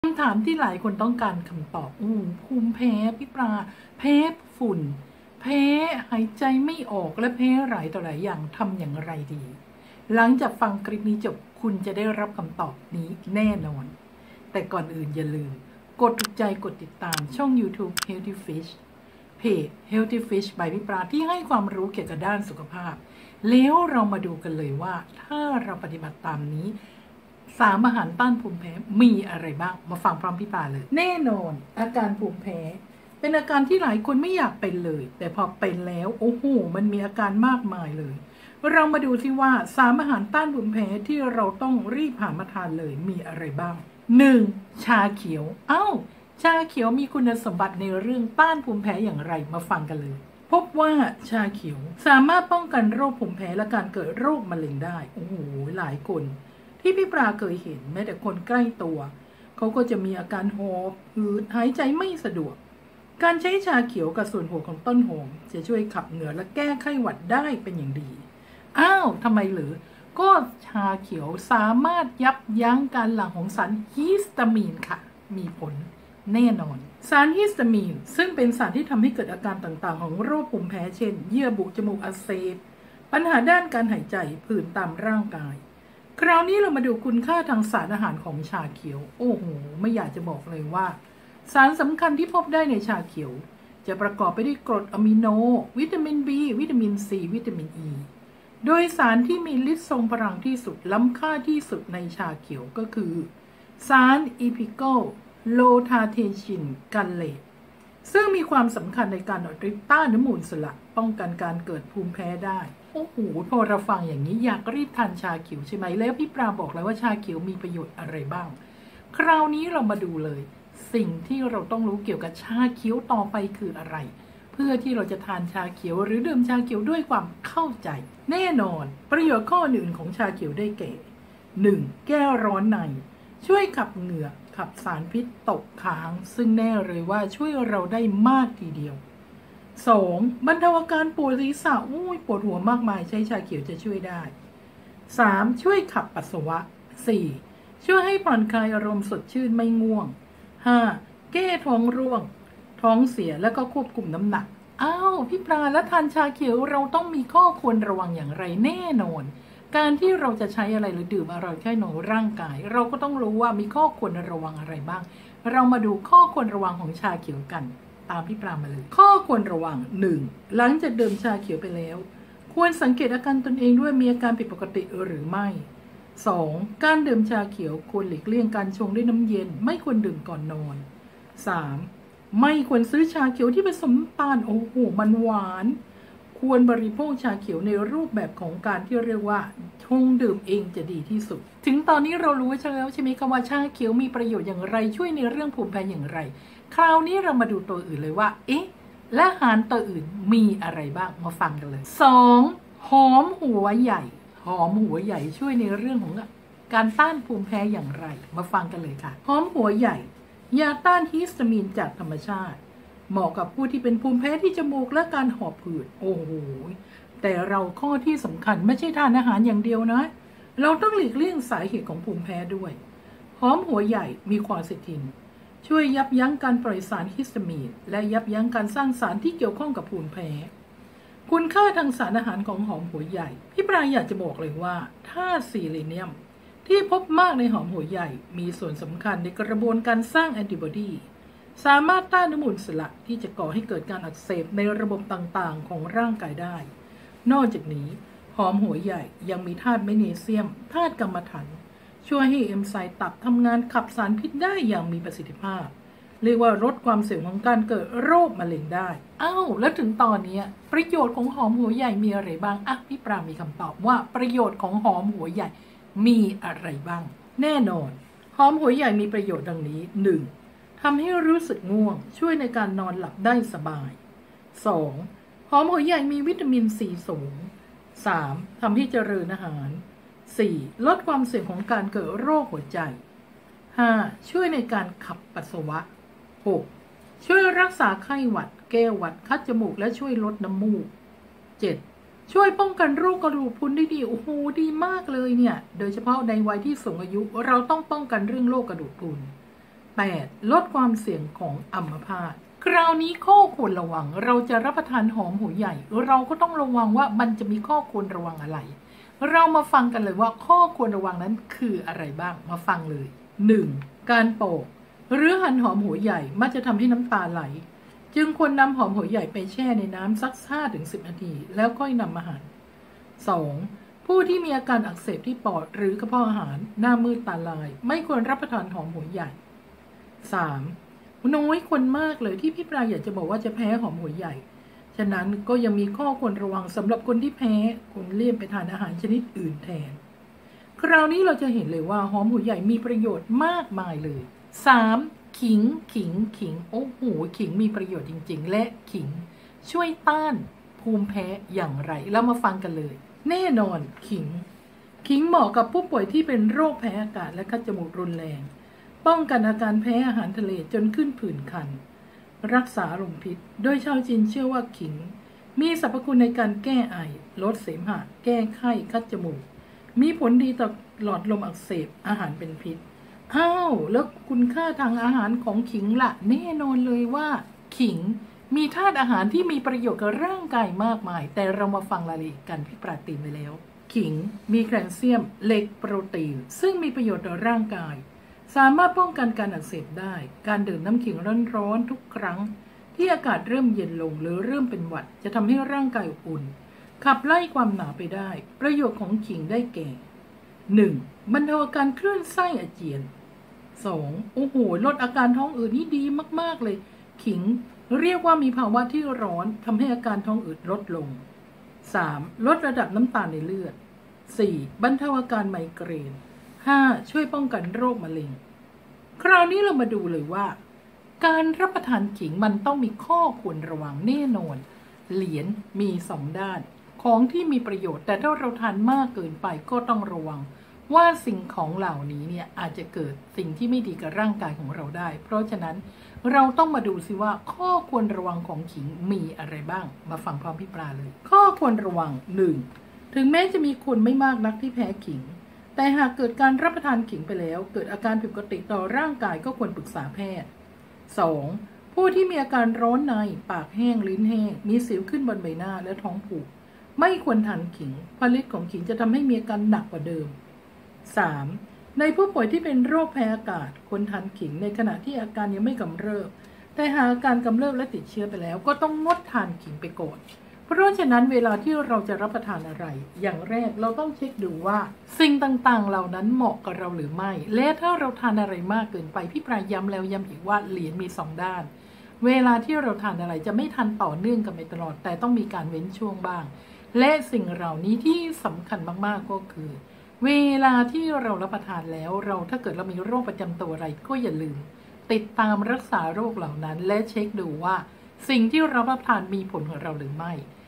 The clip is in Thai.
คำถามที่หลายคนต้องการคำตอบภูมิแพ้พี่ปลาแพ้ฝุ่นแพ้หายใจไม่ออกและแพ้หลายต่อหลายอย่างทำอย่างไรดีหลังจากฟังคลิปนี้จบคุณจะได้รับคำตอบนี้แน่นอนแต่ก่อนอื่นอย่าลืมกดถูกใจกดติดตามช่อง YouTube Healthy Fish เพจ Healthy Fish by พี่ปลาที่ให้ความรู้เกี่ยวกับด้านสุขภาพแล้วเรามาดูกันเลยว่าถ้าเราปฏิบัติตามนี้3 อาหารต้านภูมิแพ้มีอะไรบ้างมาฟังพร้อมพี่ปาเลยแน่นอนอาการภูมิแพ้เป็นอาการที่หลายคนไม่อยากเป็นเลยแต่พอเป็นแล้วโอ้โหมันมีอาการมากมายเลยเรามาดูที่ว่า3 อาหารต้านภูมิแพ้ที่เราต้องรีบหามาทานเลยมีอะไรบ้าง 1. ชาเขียวชาเขียวมีคุณสมบัติในเรื่องต้านภูมิแพ้อย่างไรมาฟังกันเลยพบว่าชาเขียวสามารถป้องกันโรคภูมิแพ้และการเกิดโรคมะเร็งได้โอ้โหหลายคนที่พี่ปลาเคยเห็นแม้แต่คนใกล้ตัวเขาก็จะมีอาการหอบหืดหายใจไม่สะดวกการใช้ชาเขียวกับส่วนหัวของต้นหอมจะช่วยขับเหงื่อและแก้ไข้หวัดได้เป็นอย่างดีทำไมหรือก็ชาเขียวสามารถยับยั้งการหลั่งของสารฮิสตามีนค่ะมีผลแน่นอนสารฮิสตามีนซึ่งเป็นสารที่ทำให้เกิดอาการต่างๆของโรคภูมิแพ้เช่นเยื่อบุจมูกอักเสบปัญหาด้านการหายใจผื่นตามร่างกายคราวนี้เรามาดูคุณค่าทางสารอาหารของชาเขียวโอ้โหไม่อยากจะบอกเลยว่าสารสำคัญที่พบได้ในชาเขียวจะประกอบไปด้วยกรดอะมิโนวิตามิน B วิตามิน C วิตามิน E โดยสารที่มีฤทธิ์ทรงพลังที่สุดล้ำค่าที่สุดในชาเขียวก็คือสารอีพิโกโลทาเทชินกันเลตซึ่งมีความสำคัญในการอดฤทธิ์ต้านอนุมูลอิสระป้องกันการเกิดภูมิแพ้ได้โอ้โหพอเราฟังอย่างนี้อยากรีบทานชาเขียวใช่ไหมแล้วพี่ปลาบอกแล้วว่าชาเขียวมีประโยชน์อะไรบ้างคราวนี้เรามาดูเลยสิ่งที่เราต้องรู้เกี่ยวกับชาเขียวต่อไปคืออะไรเพื่อที่เราจะทานชาเขียวหรือดื่มชาเขียวด้วยความเข้าใจแน่นอนประโยชน์ข้ออื่นของชาเขียวได้แก่ 1. แก้ร้อนในช่วยขับเหงื่อขับสารพิษตกค้างซึ่งแน่เลยว่าช่วยเราได้มากทีเดียว 2. บรรเทาอาการปวดศีรษะปวดหัวมากมายใช้ชาเขียวจะช่วยได้ 3. ช่วยขับปัสสาวะ 4. ช่วยให้ผ่อนคลายอารมณ์สดชื่นไม่ง่วง 5. แก้ท้องร่วงท้องเสียและก็ควบคุมน้ำหนักพี่ปลาและทานชาเขียวเราต้องมีข้อควรระวังอย่างไรแน่นอนการที่เราจะใช้อะไรหรือดื่มอะไรแค่ในร่างกายเราก็ต้องรู้ว่ามีข้อควรระวังอะไรบ้างเรามาดูข้อควรระวังของชาเขียวกันตามพี่ปลามาเลยข้อควรระวัง 1. หลังจากดื่มชาเขียวไปแล้วควรสังเกตอาการตนเองด้วยมีอาการผิดปกติหรือไม่ 2. การดื่มชาเขียวควรหลีกเลี่ยงการชงด้วยน้ำเย็นไม่ควรดื่มก่อนนอน 3. ไม่ควรซื้อชาเขียวที่ผสมน้ำตาลโอ้โหมันหวานควรบริโภคชาเขียวในรูปแบบของการที่เรียกว่าชงดื่มเองจะดีที่สุดถึงตอนนี้เรารู้แล้วใช่ไหมคะว่าชาเขียวมีประโยชน์อย่างไรช่วยในเรื่องภูมิแพ้อย่างไรคราวนี้เรามาดูตัวอื่นเลยว่าและอาหารตัวอื่นมีอะไรบ้างมาฟังกันเลย 2. หอมหัวใหญ่หอมหัวใหญ่ช่วยในเรื่องของการต้านภูมิแพ้อย่างไรมาฟังกันเลยค่ะหอมหัวใหญ่ยาต้านฮิสตามีนจากธรรมชาติเหมาะกับผู้ที่เป็นภูมิแพ้ที่จมูกและการหอบหืดโอ้โหแต่เราข้อที่สำคัญไม่ใช่ทานอาหารอย่างเดียวนะเราต้องหลีกเลี่ยงสาเหตุของภูมิแพ้ด้วยหอมหัวใหญ่มีควอร์เซตินช่วยยับยั้งการปล่อยสารฮิสตามีนและยับยั้งการสร้างสารที่เกี่ยวข้องกับภูมิแพ้คุณค่าทางสารอาหารของหอมหัวใหญ่พี่ปลาอยากจะบอกเลยว่าธาตุซีเลเนียมที่พบมากในหอมหัวใหญ่มีส่วนสำคัญในกระบวนการสร้างแอนติบอดีสามารถต้านอนุมูลอิสระที่จะก่อให้เกิดการอักเสบในระบบต่างๆของร่างกายได้นอกจากนี้หอมหัวใหญ่ยังมีธาตุแมกนีเซียมธาตุกรรมะถันช่วยให้เอนไซม์ตับทำงานขับสารพิษได้อย่างมีประสิทธิภาพเรียกว่าลดความเสี่ยงของการเกิดโรคมะเร็งได้แล้วถึงตอนนี้ประโยชน์ของหอมหัวใหญ่มีอะไรบ้างพี่ปรามีคำตอบว่าประโยชน์ของหอมหัวใหญ่มีอะไรบ้างแน่นอนหอมหัวใหญ่มีประโยชน์ดังนี้ 1. ทำให้รู้สึกง่วงช่วยในการนอนหลับได้สบาย 2. หอมหัวใหญ่มีวิตามินซีสูง 3. ทำให้เจริญอาหาร 4. ลดความเสี่ยงของการเกิดโรคหัวใจ 5. ช่วยในการขับปัสสาวะ 6. ช่วยรักษาไข้หวัดแก้หวัดคัดจมูกและช่วยลดน้ำมูก 7. ช่วยป้องกันโรคกระดูกพรุนได้ดีโอ้โหดีมากเลยเนี่ยโดยเฉพาะในวัยที่สูงอายุเราต้องป้องกันเรื่องโรคกระดูกพรุน 8. ลดความเสี่ยงของอัมพาตคราวนี้ข้อควรระวังเราจะรับประทานหอมหัวใหญ่เราก็ต้องระวังว่ามันจะมีข้อควรระวังอะไรเรามาฟังกันเลยว่าข้อควรระวังนั้นคืออะไรบ้างมาฟังเลย 1. การโปะหรือหั่นหอมหัวใหญ่มักจะทำให้น้ำตาไหลจึงควรนำหอมหัวใหญ่ไปแช่ในน้ำสัก 5-10 นาทีแล้วค่อยนำมาหั่น 2. ผู้ที่มีอาการอักเสบที่ปอดหรือกระเพาะอาหารหน้ามืดตาลายไม่ควรรับประทานหอมหัวใหญ่ 3. น้อยคนมากเลยที่พี่ปลาอยากจะบอกว่าจะแพ้หอมหัวใหญ่ฉะนั้นก็ยังมีข้อควรระวังสำหรับคนที่แพ้ควรเลี่ยงไปทานอาหารชนิดอื่นแทนคราวนี้เราจะเห็นเลยว่าหอมหัวใหญ่มีประโยชน์มากมายเลย 3. ขิงโอ้โหขิงมีประโยชน์จริงๆและขิงช่วยต้านภูมิแพ้อย่างไรเรามาฟังกันเลยแน่นอนขิงเหมาะกับผู้ป่วยที่เป็นโรคแพ้อากาศและคัดจมูกรุนแรงป้องกันอาการแพ้อาหารทะเลจนขึ้นผื่นคันรักษาลมพิษโดยชาวจีนเชื่อว่าขิงมีสรรพคุณในการแก้ไอลดเสมหะแก้ไข้คัดจมูกมีผลดีต่อหลอดลมอักเสบอาหารเป็นพิษแล้วคุณค่าทางอาหารของขิงล่ะแน่นอนเลยว่าขิงมีธาตุอาหารที่มีประโยชน์กับร่างกายมากมายแต่เรามาฟังรายละเอียดกันพี่ปราตีนไปแล้วขิงมีแคลเซียมเหล็กโปรตีนซึ่งมีประโยชน์ต่อร่างกายสามารถป้องกันการอักเสบได้การดื่มน้ำขิงร้อนๆทุกครั้งที่อากาศเริ่มเย็นลงหรือเริ่มเป็นหวัดจะทำให้ร่างกายอบอุ่นขับไล่ความหนาวไปได้ประโยชน์ของขิงได้แก่ 1. บรรเทาอาการคลื่นไส้อาเจียน 2. โอ้โหลดอาการท้องอืดนี่ดีมากๆเลยขิงเรียกว่ามีภาวะที่ร้อนทำให้อาการท้องอืดลดลง 3. ลดระดับน้ำตาลในเลือด 4. บรรเทาอาการไมเกรน 5. ช่วยป้องกันโรคมะเร็งคราวนี้เรามาดูเลยว่าการรับประทานขิงมันต้องมีข้อควรระวังแน่นอนเหรียญมี2ด้านของที่มีประโยชน์แต่ถ้าเราทานมากเกินไปก็ต้องระวังว่าสิ่งของเหล่านี้เนี่ยอาจจะเกิดสิ่งที่ไม่ดีกับร่างกายของเราได้เพราะฉะนั้นเราต้องมาดูสิว่าข้อควรระวังของขิงมีอะไรบ้างมาฟังพร้อมพี่ปลาเลยข้อควรระวัง 1. ถึงแม้จะมีคนไม่มากนักที่แพ้ขิงแต่หากเกิดการรับประทานขิงไปแล้วเกิดอาการผิดปกติต่อร่างกายก็ควรปรึกษาแพทย์ 2. ผู้ที่มีอาการร้อนในปากแห้งลิ้นแห้งมีสิวขึ้นบนใบหน้าและท้องผูกไม่ควรทานขิงเพราะฤทธิ์ของขิงจะทำให้มีอาการหนักกว่าเดิม 3. ในผู้ป่วยที่เป็นโรคแพ้อากาศควรทานขิงในขณะที่อาการยังไม่กำเริบแต่หากอาการกำเริบและติดเชื้อไปแล้วก็ต้องงดทานขิงไปก่อนเพราะฉะนั้นเวลาที่เราจะรับประทานอะไรอย่างแรกเราต้องเช็คดูว่าสิ่งต่างๆเหล่านั้นเหมาะกับเราหรือไม่และถ้าเราทานอะไรมากเกินไปพี่ปลาย้ำแล้วย้ำอีกว่าเหรียญมี2ด้านเวลาที่เราทานอะไรจะไม่ทานต่อเนื่องกันไปตลอดแต่ต้องมีการเว้นช่วงบ้างและสิ่งเหล่านี้ที่สำคัญมากๆก็คือเวลาที่เรารับประทานแล้วถ้าเกิดเรามีโรคประจำตัวอะไรก็อย่าลืมติดตามรักษาโรคเหล่านั้นและเช็คดูว่าสิ่งที่เรารับประทานมีผลกับเราหรือไม่